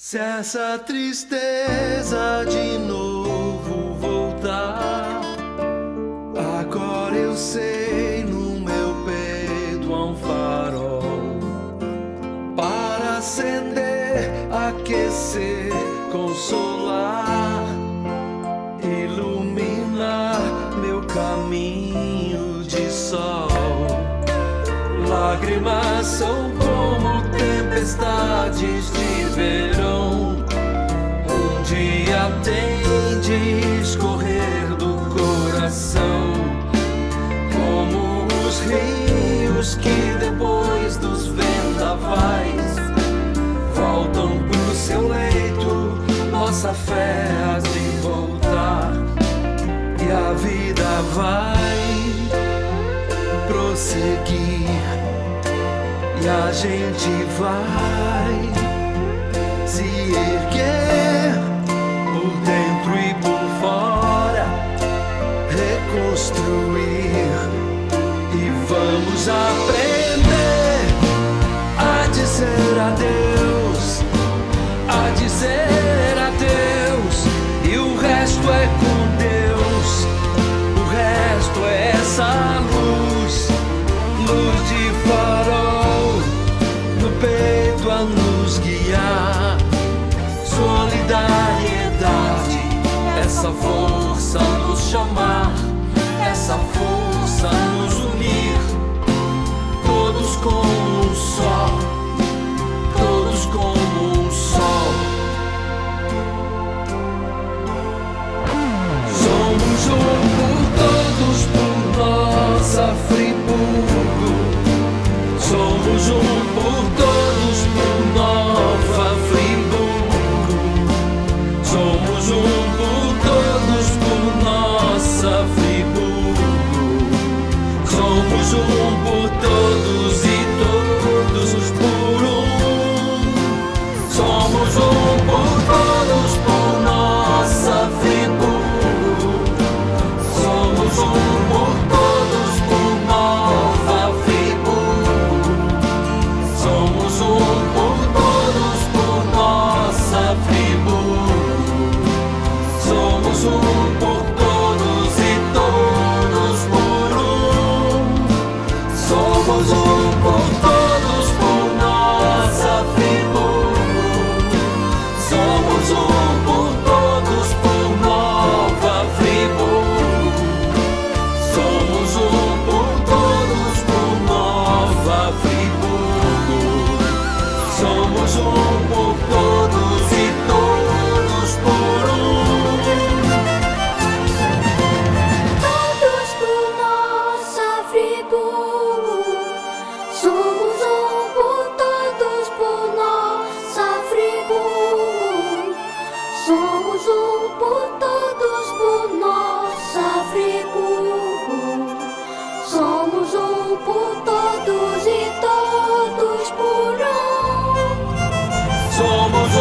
Se essa tristeza de novo voltar, agora eu sei, no meu peito há um farol para acender, aquecer, consolar, iluminar meu caminho de sol. Lágrimas são como tempestades de verão, um dia tem de escorrer do coração, como os rios que depois dos vendavais voltam pro seu leito. Nossa fé há de voltar e a vida vai prosseguir, e a gente vai se erguer por dentro e por fora, reconstruir, e vamos aprender a dizer adeus, a dizer adeus, e o resto é com Deus, o resto é essa luz, luz de farol no peito a nos guiar. Solidariedade, essa força nos chamar, essa força nos unir, todos como um só, todos como um sol. Somos um por todos, por nossa Friburgo. Somos um por todos, por Nova Friburgo. Somos um por todos, por nossa Friburgo. Somos um por todos e todos por um. Somos um por todos, por nossa Friburgo. Somos um por todos, por Nova Friburgo. Somos um por todos, por nossa Friburgo. Somos um por todos e todos por um. Somos um por todos, por nossa Friburgo. Somos um por todos, por Nova Friburgo. Somos um por todos, por Nova Friburgo. Somos um por todos e todos por um. Todos por nossa Friburgo. Somos um por todos por nossa Friburgo. Somos um por todos por nossa Friburgo. Somos um por todos e todos por um. Somos